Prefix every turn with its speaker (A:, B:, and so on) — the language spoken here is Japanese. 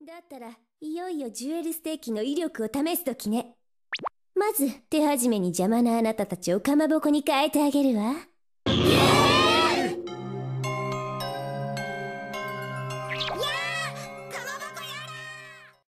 A: だったらいよいよジュエルステーキの威力を試すときね。まず手始めに邪魔なあなたたちをかまぼこに変えてあげるわ。